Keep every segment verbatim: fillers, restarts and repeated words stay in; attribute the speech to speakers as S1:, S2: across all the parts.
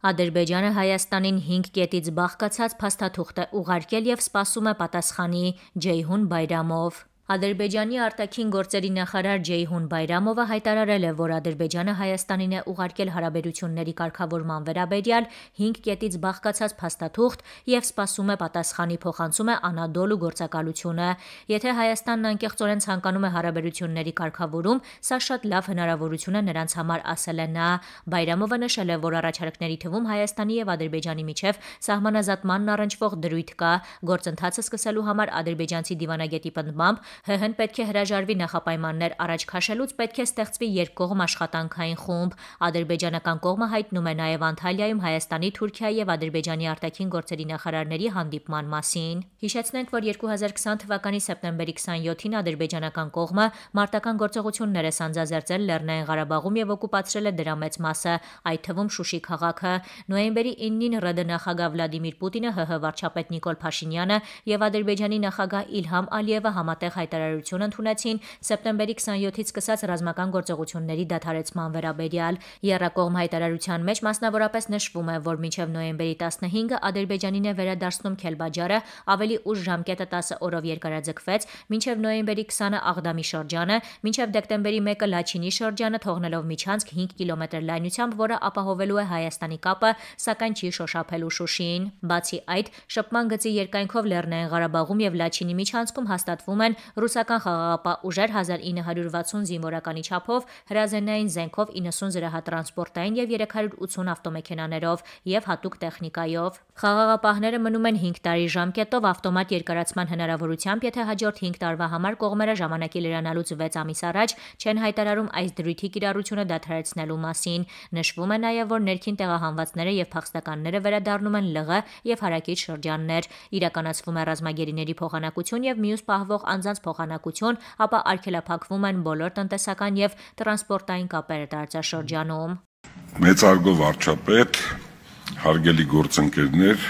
S1: Ադրբեջանը Հայաստանին հինգ կետից բաղկացած փաստաթուղթ է ուղարկել և սպասում է պատասխանի Ջեյհուն Բայրամով։ Ադրբեջանի արտաքին գործերի նախարար Ջեյհուն Բայրամովը հայտարարել է, որ Ադրբեջանը Հայաստանին է ուղարկել հարաբերությունների կարգավորման վերաբերյալ հինգ կետից բաղկացած փաստաթուղթ և սպասում է պատասխանի, փոխանցում է Անադոլու գործակալությունը։ Եթե Հայաստանն անկեղծորեն ցանկանում է հարաբերությունների կարգավորում, սա շատ լավ հնարավորություն է նրանց համար, ասել է նա։ Բայրամովը նշել է, որ առաջարկների թվում Հայաստանի և Ադրբեջանի միջև սահմանազատմանն առնչվող դրույթ կա։ Գործընթացը սկսելու համար ադրբեջանցի դիվանագետի պնդմամբ ՀՀ-ն պետք է հրաժարվի նախապայմաններ առաջ քաշելուց, պետք է ստեղծվի երկկողմ աշխատանքային խումբ։ Ադրբեջանական կողմը հայտնում է նաև Անտալիայում Հայաստանի, Թուրքիայի և Ադրբեջանի արտաքին գործերի նախարարների հանդիպման մասին։ Հիշեցնենք, որ երկու հազար քսան թվականի սեպտեմբերի քսանյոթին ադրբեջանական կողմը մարտական գործողություններ է սանձազերծել Լեռնային Ղարաբաղում և օկուպացրել է դրա մեծ մասը, այդ թվում Շուշի քաղաքը։ Նոյեմբերի իննին ՌԴ նախագահ Վլադիմիր Պուտինը, ՀՀ վարչապետ Նիկոլ Փաշինյանը և Ադրբեջանի նախագահ Իլհամ Ալիևը համատեղ հայտարարություն ընդունեցին սեպտեմբերի քսանյոթից սկսած ռազմական գործողությունների դադարեցման վերաբերյալ։ Եռակողմ հայտարարության մեջ մասնավորապես նշվում է, որ մինչև նոյեմբերի տասնհինգը Ադրբեջանին է վերադարձնում Քելբաջարը, ավելի ուշ ժամկետը տասը օրով երկարաձգվեց, մինչև նոյեմբերի քսանը Աղդամի շրջանը, մինչև դեկտեմբերի մեկը Լաչինի շրջանը, թողնելով միջանցք հինգ կիլոմետր լայնությամբ, որը ապահովելու է Հայաստանի կապը, սակայն չի շոշափելու Շուշին։ Բացի այդ, շփման գծի երկայնքով Լեռնային Ղարաբաղում և Լաչինի միջանցքում հաստատվում են ռուսական խաղաղապահ ուժեր հազար ինը հարյուր վաթսուն զինվորականի չափով, հրազենային զենքով իննսուն զրահատրանսպորտային և երեք հարյուր ութուն ավտոմեքենաներով և հատուկ տեխնիկայով։ Խաղաղապահները մնում են հինգ տարի ժամկետով ավտոմատ երկարացման հնարավորությամբ, եթե հաջորդ հինգ տարվա համար կողմերը ժամանակի լրանալուց վեց ամիս առաջ չեն հայտարարում այս դրույթի կիրառությունը դադարեցնելու մասին։ Նշվում է նաև, որ ներքին տեղահանվածները և փախստականները վերադառնում են ԼՂ և հարակից շրջաններ։ Իրականացվում է ռազմագերիների փոխանակություն և մյուս պահվող անձանց փոխանակություն, ապա արգելափակվում են բոլոր տնտեսական և տրանսպորտային կապերը տարածաշրջանում։
S2: Մեծարգո վարչապետ, հարգելի գործընկերներ,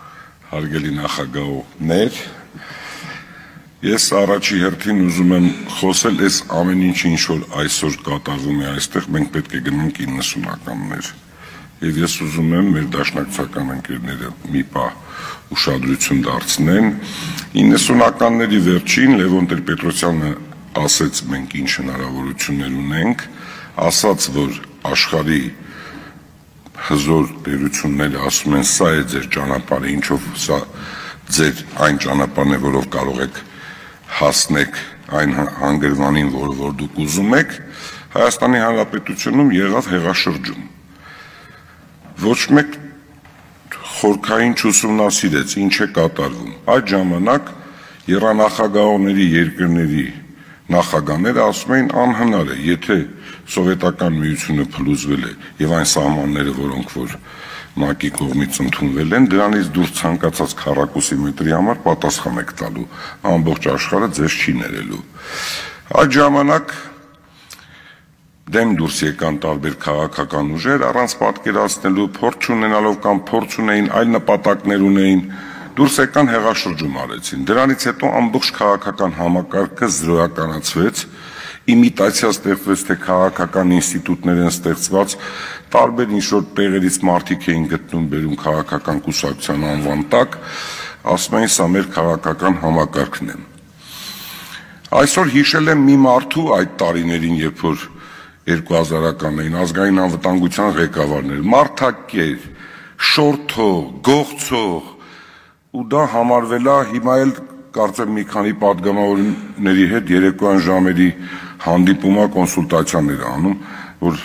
S2: հարգելի նախագահներ, ես առաջի հերթին ուզում եմ խոսել այս ամեն ինչ, ինչ որ այսօր կատարվում է այստեղ, մենք պետք է գնանք իննսունականներ։ Եվ ես ուզում եմ մեր դաշնակցական ընկերները մի պահ ուշադրություն դարձնեն։ իննսունականների վերջին Լևոն Տեր-Պետրոսյանը ասեց մենք ինչ հնարավորություններ ունենք, ասաց, որ աշխարհի հզոր տերությունները ասում են սա է ձեր ճանապարհը, ինչով սա ձեր այն ճանապարհն է, որով կարող եք հասնեք այն հանգրվանին, որը որ դուք ուզում եք։ Հայաստանի Հանրապետությունում եղավ հեղաշրջում։ Ոչ մեկ խորքային չուսումնասիրեց ինչ է կատարվում։ Այդ ժամանակ եռանախագահողների երկրների նախագահները ասում էին անհնար է, եթե սովետական միությունը փլուզվել է եւ այն սահմանները, որոնք որ ՄԱԿ-ի կողմից ընդունվել են, դրանից դուրս ցանկացած քառակուսի մետրի համար պատասխան եք տալու, ամբողջ աշխարհը ձեզ չի ներելու։ Այդ ժամանակ դեմ դուրս եկան տարբեր քաղաքական ուժեր, առանց պատկերացնելու, փորձ չունենալով կամ փորձ ունեին, այլ նպատակներ ունեին, դուրս եկան հեղաշրջում արեցին։ Դրանից հետո ամբողջ քաղաքական համակարգը զրոյականացվեց, իմիտացիա ստեղծվեց, թե քաղաքական ինստիտուտներ են ստեղծված, տարբեր ինչ-որ տեղերից մարդիկ էին գտնում բերում քաղաքական կուսակցության անվան տակ, ասում էին սա մեր քաղաքական համակարգն է։ Այսօր հիշել եմ մի մարդու այդ տարիներին, երբ որ երկու հազարականներին ազգային անվտանգության ղեկավարներ, մարդակեր, շորթող, գողցող, ու դա համարվել է, հիմա էլ կարծեմ մի քանի պատգամավորների հետ երեկոյան ժամերի հանդիպումա կոնսուլտացիաներ անում, որ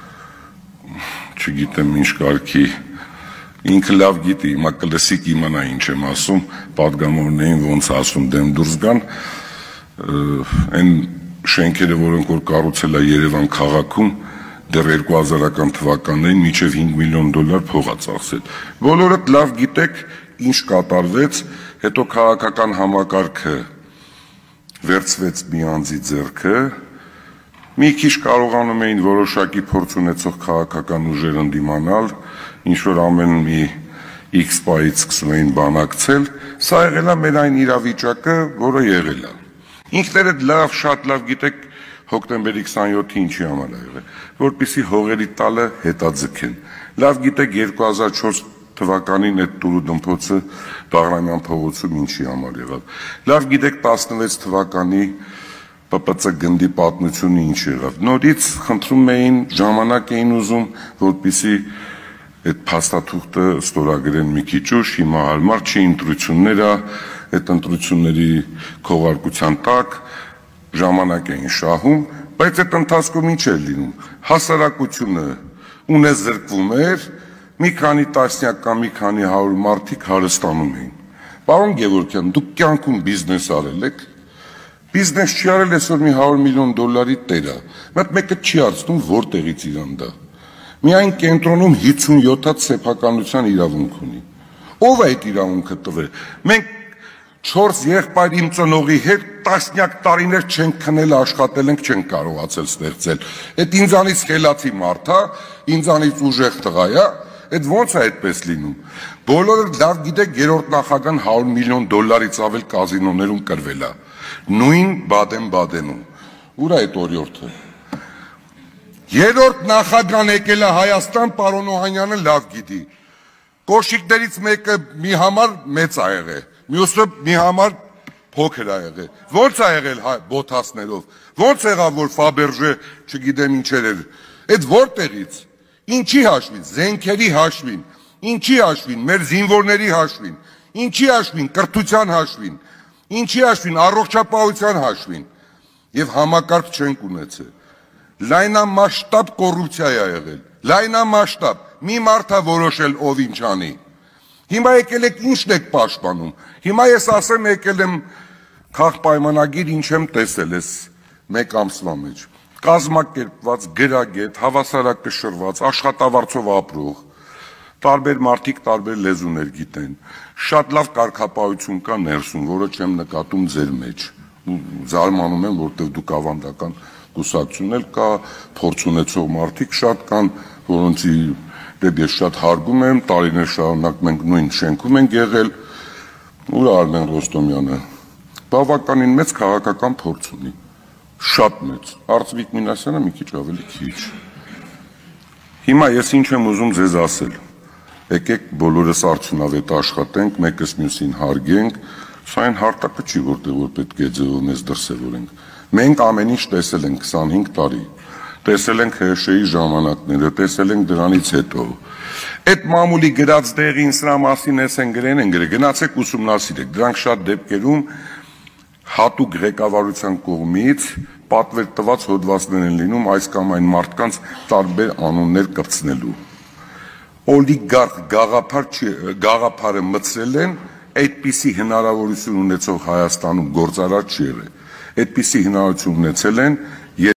S2: չգիտեմ ինչ կարգի, ինքը լավ գիտի, հիմա կլսիկ իմանա ինչ եմ ասում, պատգամավորներին ոնց ասում դեմ դուրս գան, այն շենքերը, որոնք որ կառուցել է Երևան քաղաքում, դեռ երկու հազարական թվականներին մինչև հինգ միլիոն դոլար փող է ծախսել։ Բոլորդ լավ գիտեք ինչ կատարվեց, հետո քաղաքական համակարգը վերցվեց մի անձի ձեռքը, մի քիչ կարողանում էին որոշակի փորձ ունեցող քաղաքական ուժեր ընդդիմանալ, ինչ որ ամեն մի X պայից սկսում էին բանակցել, սա եղել է մեր այն իրավիճակը, որը եղել է։ Ինքներդ լավ, շատ լավ գիտեք հոկտեմբերի քսանյոթի ինչի համար է եղել, որպեսզի հողերի տալը հետաձգեն։ Լավ գիտեք երկու հազար չորս թվականին այդ տուրու դմփոցը Բաղրամյան փողոցում ինչի համար եղավ։ Լավ գիտեք տասնվեց թվականի Պ Պ Ց գնդի պատմությունը ինչ եղավ։ Նորից խնդրում էին, ժամանակ էին ուզում, որպեսզի այդ փաստաթուղթը ստորագրեն մի քիչ ուշ, հիմա հարմար չի, ընտրություններ ա, այդ ընտրությունների քողարկության տակ ժամանակ էին շահում, բայց այդ ընթացքում ինչ էր լինում։ Հասարակությունը ունես զրկվում էր, մի քանի տասնյակ կամ մի քանի հարյուր մարդիկ հարստանում էին։ Պարոն Գևորգյան, դուք կյանքում բիզնես արել եք։ Բիզնես չի արել այսօր մի հարյուր միլիոն դոլարի տեր է։ Մատ մեկը չի հարցնում որտեղից իրան դա։ Միայն կենտրոնում հիսունյոթ հատ սեփականության իրավունք ունի։ Ո՞վ է այդ իրավունքը տվել։ Մենք չորս եղբայր իմ ծնողի հետ տասնյակ տարիներ չենք քնել, աշխատել ենք, չենք կարողացել ստեղծել։ Այդ ինձանից խելացի մարդ է, ինձանից ուժեղ տղա է, այդ ո՞նց է այդպես լինում։ Բոլորը լավ գիտեք, երրորդ նախագահան հարյուր միլիոն դոլարից ավել կազինոներում կրվել է։ Նույն Բադեն-Բադենում։ Ուր է այդ օրիորդը։ Երրորդ նախագահան եկել է Հայաստան, պարոն Օհանյանը լավ գիտի։ Կոշիկներից մեկը մի համար մեծ ա եղել, մյուսը մի համար փոքր ա եղել։ Ո՞նց ա եղել բոթասներով։ Ո՞նց եղավ, որ Ֆաբերժե, չգիտեմ ինչեր էր։ Այդ որտեղից։ Ինչի հաշվին, զենքերի հաշվին, ինչի հաշվին, մեր զինվորների հաշվին, ինչի հաշվին, կրթության հաշվին, ինչի հաշվին, առողջապահության հաշվին, եւ համակարգ չենք ունեցել։ Լայնամասշտաբ կոռուպցիա է եղել, լայնամասշտաբ, մի մարդ է որոշել ով ինչ անի։ Հիմա եկել եք ինչն եք պաշտպանում։ Հիմա ես ասեմ եկել եմ քաղաքպայմանագիր, ինչ եմ տեսել ես մեկ ամսվա մեջ։ Կազմակերպված, գրագետ, հավասարակշռված, աշխատավարձով ապրող, տարբեր մարդիկ տարբեր լեզուներ գիտեն, շատ լավ կարգապահություն կա ներսում, որը չեմ նկատում ձեր մեջ, զարմանում եմ, որտեղ դուք ավանդական կուսակցություն էլ կա, փորձ ունեցող մարդիկ շատ կան, որոնցի դեպ ես շատ հարգում եմ, տարիներ շարունակ մենք նույն շենքում ենք եղել, ուր Արմեն Ռոստոմյանը, բավականին մեծ քաղաքական փորձ ունի, շատ մեծ, Արծվիկ Մինասյանը մի քիչ ավելի քիչ։ Հիմա ես ինչ եմ ուզում ձեզ ասել, եկեք բոլորս արդյունավետ աշխատենք, մեկս մյուսին հարգենք, սա այն հարտակը չի, որտեղ որ պետք է ձևով մեզ դրսևորենք։ Մենք ամեն ինչ տեսել ենք քսանհինգ տարի, տեսել ենք Հ Շ ի ժամանակները, տեսել ենք դրանից հետո։ Այդ մամուլի գրած դեղին սրա մասին ես են գրեն են գրել, գնացեք ուսումնասիրեք, դրանք շատ դեպքերում հատուկ ղեկավարության կողմից պատվեր տված հոդվածներ են լինում այս կամ այն մարդկանց տարբեր անուններ կպցնելու։ Օլիգարխ գաղափար գաղափարը մտցրել են, այդպիսի հնարավորություն ունեցող Հայաստանում գործարար չի եղել։ Այդպիսի հնարավորություն ունեցել են